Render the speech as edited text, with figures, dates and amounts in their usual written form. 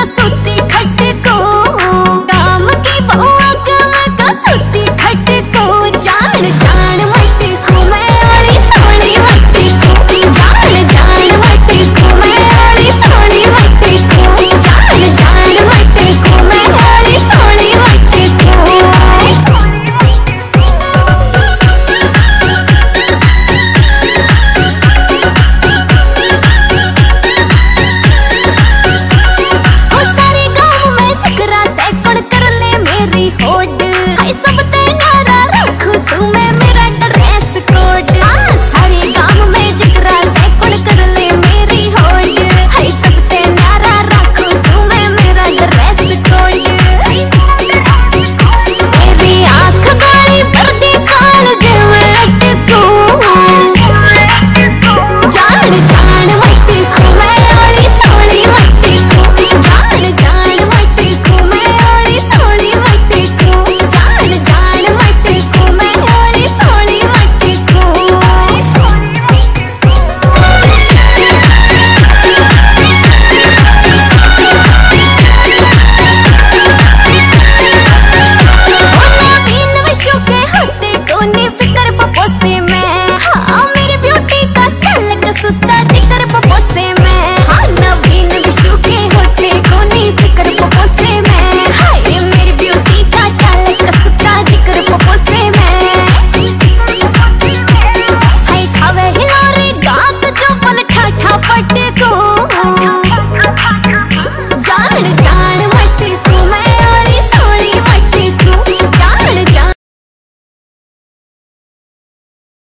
सूती खट को, गाम की बहू मैं का सूती खट को, जान जान मट को मैं ओली सोली मट को, जान जान मट को मैं ओली सोली मट को, जान जान मट को मैं ओली सोली मट को। ओ सारे गाँव में चकरा से कौन कर ले मेरी होड़